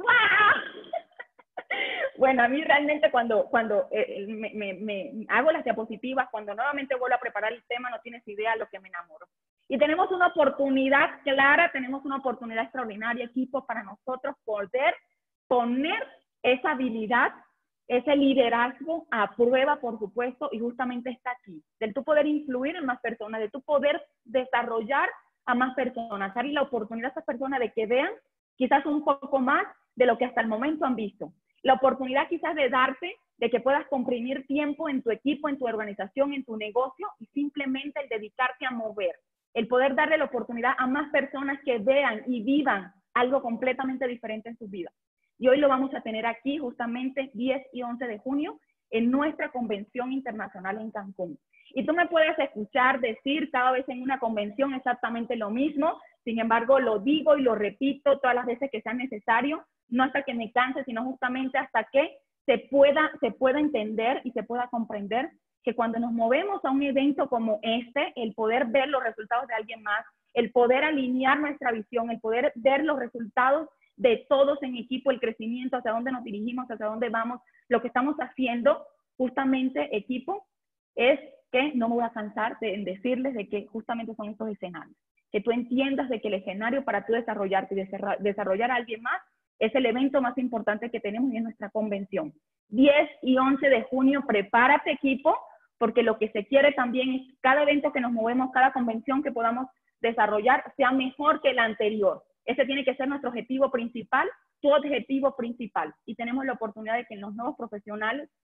Bueno, a mí realmente cuando me hago las diapositivas, cuando nuevamente vuelvo a preparar el tema, no tienes idea de lo que me enamoro. Y tenemos una oportunidad clara, tenemos una oportunidad extraordinaria, equipo, para nosotros poder poner esa habilidad, ese liderazgo a prueba, por supuesto, y justamente está aquí, del tú poder influir en más personas, de tú poder desarrollar a más personas, darle la oportunidad a esas personas de que vean quizás un poco más de lo que hasta el momento han visto. La oportunidad quizás de darte, de que puedas comprimir tiempo en tu equipo, en tu organización, en tu negocio, y simplemente el dedicarte a mover. El poder darle la oportunidad a más personas que vean y vivan algo completamente diferente en sus vidas. Y hoy lo vamos a tener aquí justamente 10 y 11 de junio en nuestra convención internacional en Cancún. Y tú me puedes escuchar decir cada vez en una convención exactamente lo mismo, sin embargo lo digo y lo repito todas las veces que sea necesario, no hasta que me canse, sino justamente hasta que se pueda entender y se pueda comprender que cuando nos movemos a un evento como este, el poder ver los resultados de alguien más, el poder alinear nuestra visión, el poder ver los resultados de todos en equipo, el crecimiento, hacia dónde nos dirigimos, hacia dónde vamos, lo que estamos haciendo justamente equipo, es que no me voy a cansar de decirles de que justamente son estos escenarios. Que tú entiendas de que el escenario para tú desarrollarte y desarrollar a alguien más es el evento más importante que tenemos y es nuestra convención. 10 y 11 de junio, prepárate equipo, porque lo que se quiere también es cada evento que nos movemos, cada convención que podamos desarrollar sea mejor que la anterior. Ese tiene que ser nuestro objetivo principal, tu objetivo principal. Y tenemos la oportunidad de que los nuevos profesionales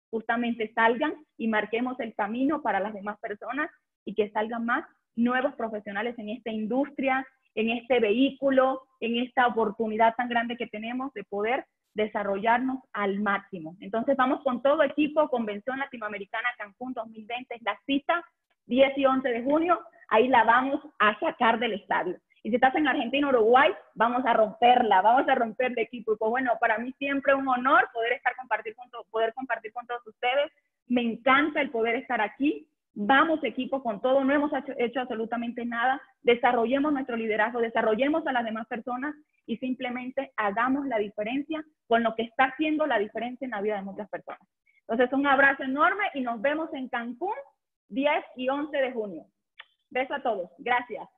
justamente salgan y marquemos el camino para las demás personas y que salgan más nuevos profesionales en esta industria, en este vehículo, en esta oportunidad tan grande que tenemos de poder desarrollarnos al máximo. Entonces vamos con todo equipo, Convención Latinoamericana Cancún 2020 es la cita, 10 y 11 de junio, ahí la vamos a sacar del estadio. Y si estás en Argentina o Uruguay, vamos a romperla, vamos a romper el equipo. Y pues bueno, para mí siempre un honor poder compartir con todos ustedes. Me encanta el poder estar aquí. Vamos equipo con todo, no hemos hecho absolutamente nada. Desarrollemos nuestro liderazgo, desarrollemos a las demás personas y simplemente hagamos la diferencia con lo que está haciendo la diferencia en la vida de muchas personas. Entonces, un abrazo enorme y nos vemos en Cancún 10 y 11 de junio. Beso a todos. Gracias.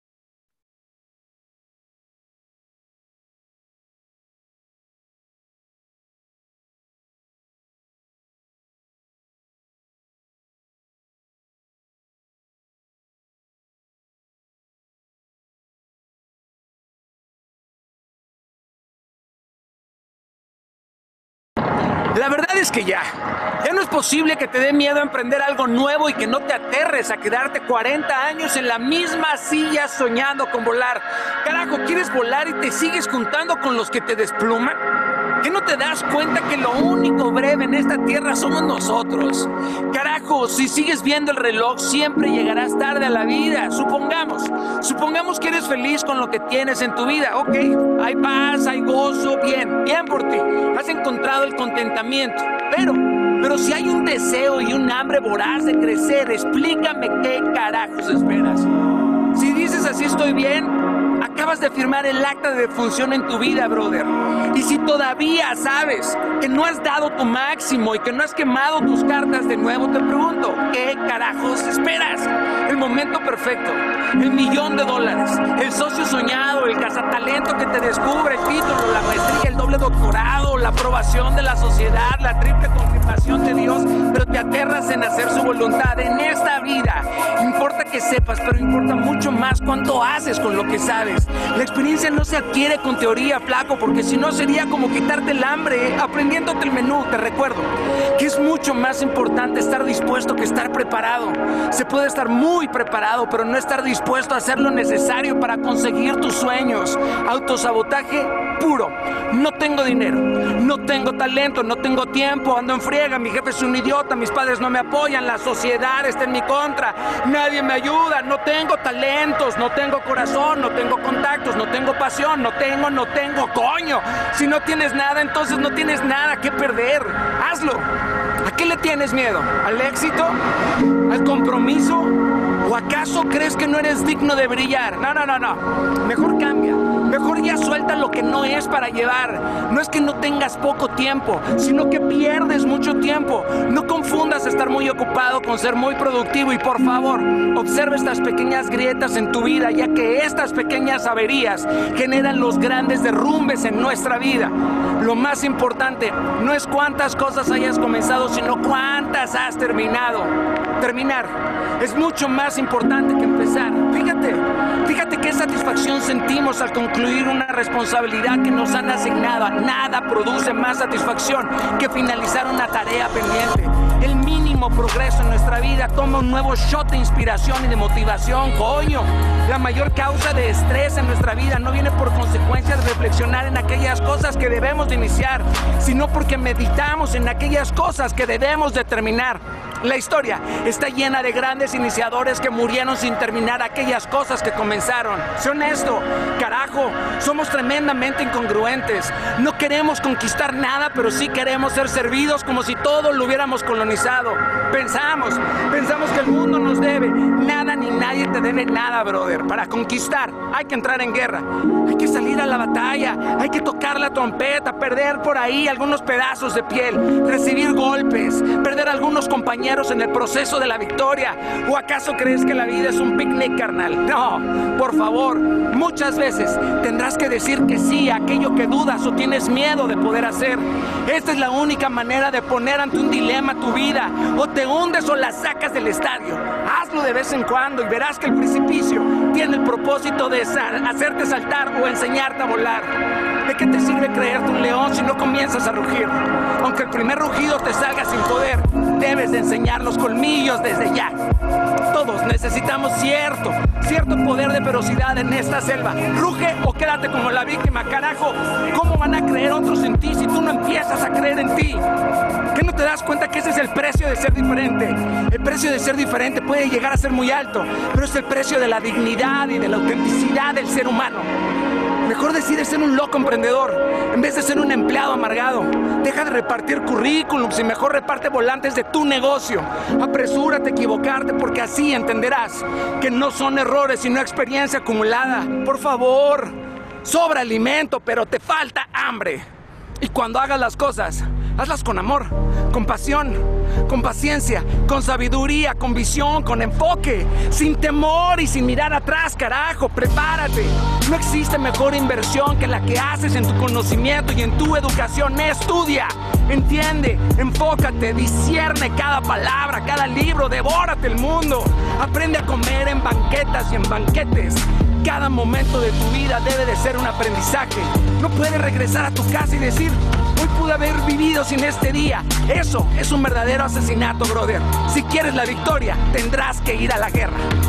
La verdad es que ya no es posible que te dé miedo emprender algo nuevo y que no te aterres a quedarte 40 años en la misma silla soñando con volar. Carajo, ¿quieres volar y te sigues juntando con los que te despluman? ¿Qué no te das cuenta que lo único breve en esta tierra somos nosotros? Carajo, si sigues viendo el reloj, siempre llegarás tarde a la vida. Supongamos que eres feliz con lo que tienes en tu vida. Ok, hay paz, hay gozo, bien por ti. Has encontrado el contentamiento. Pero si hay un deseo y un hambre voraz de crecer, explícame qué carajos esperas. Si dices así estoy bien, acabas de firmar el acta de defunción en tu vida, brother. Y si todavía sabes que no has dado tu máximo y que no has quemado tus cartas de nuevo, te pregunto, ¿qué carajos esperas? El momento perfecto, el $1,000,000, el socio soñado, el cazatalento que te descubre, el título, la maestría, el doble doctorado, la aprobación de la sociedad, la triple confirmación de Dios, pero te aterras en hacer su voluntad. En esta vida importa que sepas, pero importa mucho más cuánto haces con lo que sabes. La experiencia no se adquiere con teoría, flaco, porque si no sería como quitarte el hambre aprendiéndote el menú. Te recuerdo que es mucho más importante estar dispuesto que estar preparado. Se puede estar muy preparado, pero no estar dispuesto a hacer lo necesario para conseguir tus sueños. Autosabotaje puro. No tengo dinero, no tengo talento, no tengo tiempo, ando en friega, mi jefe es un idiota, mis padres no me apoyan, la sociedad está en mi contra, nadie me ayuda, no tengo talentos, no tengo corazón, no tengo contactos, no tengo pasión, no tengo, coño. Si no tienes nada, entonces no tienes nada que perder. Hazlo. ¿A qué le tienes miedo? ¿Al éxito? ¿Al compromiso? ¿O acaso crees que no eres digno de brillar? No. Mejor cambia. Mejor ya suelta lo que no es para llevar. No es que no tengas poco tiempo, sino que pierdes mucho tiempo. No confundas estar muy ocupado con ser muy productivo y por favor, observa estas pequeñas grietas en tu vida, ya que estas pequeñas averías generan los grandes derrumbes en nuestra vida. Lo más importante no es cuántas cosas hayas comenzado, sino cuántas has terminado. Terminar es mucho más importante que empezar. Fíjate qué satisfacción sentimos al concluir una responsabilidad que nos han asignado. Nada produce más satisfacción que finalizar una tarea pendiente. El mínimo progreso en nuestra vida toma un nuevo shot de inspiración y de motivación, coño. La mayor causa de estrés en nuestra vida no viene por consecuencias de reflexionar en aquellas cosas que debemos de iniciar, sino porque meditamos en aquellas cosas que debemos de terminar. La historia está llena de grandes iniciadores que murieron sin terminar aquellas cosas que comenzaron. Sé honesto, carajo, somos tremendamente incongruentes. No queremos conquistar nada, pero sí queremos ser servidos como si todo lo hubiéramos colonizado. Pensamos que el mundo nos debe. Nada ni nadie te debe nada, brother. Para conquistar hay que entrar en guerra. Hay que salir a la batalla. Hay que tocar la trompeta, perder por ahí algunos pedazos de piel, recibir golpes, perder algunos compañeros en el proceso de la victoria. ¿O acaso crees que la vida es un picnic, carnal? No, por favor, muchas veces tendrás que decir que sí a aquello que dudas o tienes miedo de poder hacer. Esta es la única manera de poner ante un dilema tu vida. O te hundes o la sacas del estadio. Hazlo de vez en cuando y verás que el precipicio tiene el propósito de hacerte saltar o enseñarte a volar. ¿De qué te sirve creerte un león si no comienzas a rugir? Aunque el primer rugido te salga sin poder, debes de enseñar los colmillos desde ya. Todos necesitamos cierto poder de ferocidad en esta selva. Ruge o quédate como la víctima, carajo. ¿Cómo van a creer otros en ti si tú no empiezas a creer en ti? ¿Qué no te das cuenta que ese es el precio de ser diferente? El precio de ser diferente puede llegar a ser muy alto, pero es el precio de la dignidad y de la autenticidad del ser humano. Mejor decide ser un loco emprendedor en vez de ser un empleado amargado. Deja de repartir currículums y mejor reparte volantes de tu negocio. Apresúrate a equivocarte porque así entenderás que no son errores sino experiencia acumulada. Por favor, sobra alimento pero te falta hambre. Y cuando hagas las cosas, hazlas con amor, con pasión, con paciencia, con sabiduría, con visión, con enfoque, sin temor y sin mirar atrás, carajo, prepárate. No existe mejor inversión que la que haces en tu conocimiento y en tu educación. Estudia, entiende, enfócate, discierne cada palabra, cada libro, devórate el mundo. Aprende a comer en banquetas y en banquetes. Cada momento de tu vida debe de ser un aprendizaje. No puedes regresar a tu casa y decir, hoy pude haber vivido sin este día. Eso es un verdadero asesinato, brother. Si quieres la victoria, tendrás que ir a la guerra.